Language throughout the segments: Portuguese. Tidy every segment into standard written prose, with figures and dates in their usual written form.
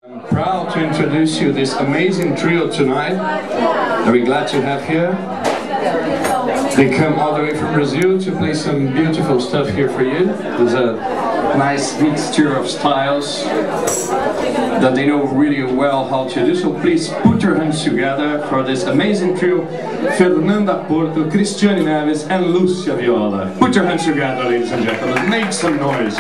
I'm proud to introduce you this amazing trio tonight. Very glad to have here. They come all the way from Brazil to play some beautiful stuff here for you. There's a nice mixture of styles that they know really well how to do. So please put your hands together for this amazing trio: Fernanda Porto, Cristiane Neves and Lúcia Viola. Put your hands together, ladies and gentlemen. Make some noise.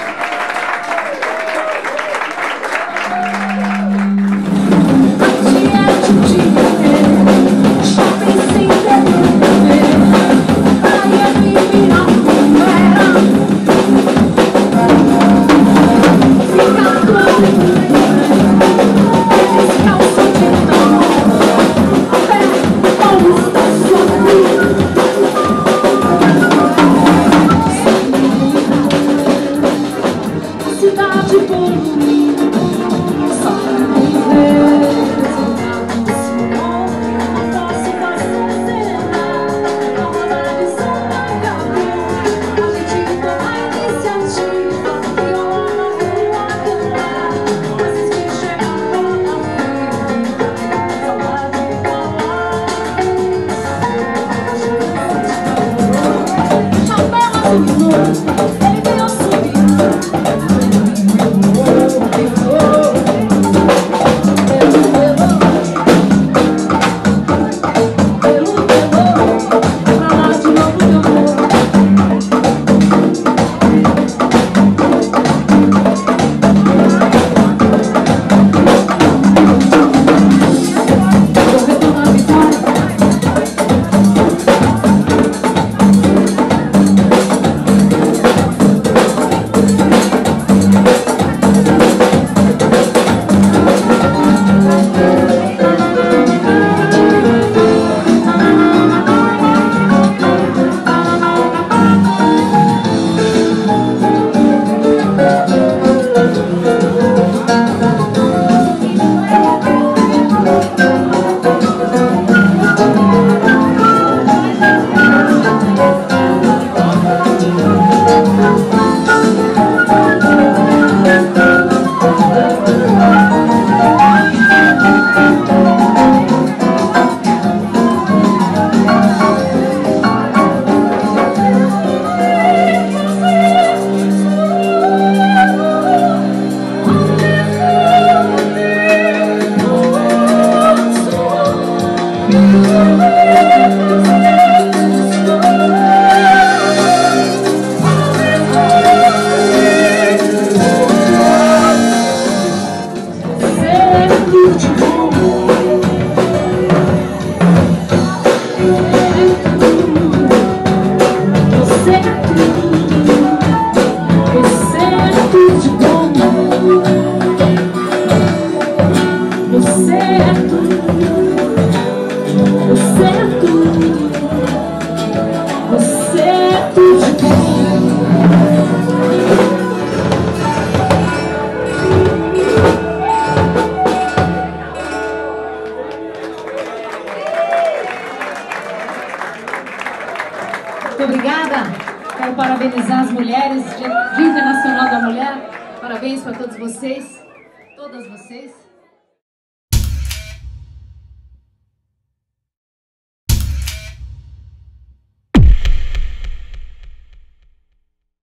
Muito obrigada. Quero parabenizar as mulheres, Dia Internacional da Mulher. Parabéns para todos vocês, todas vocês.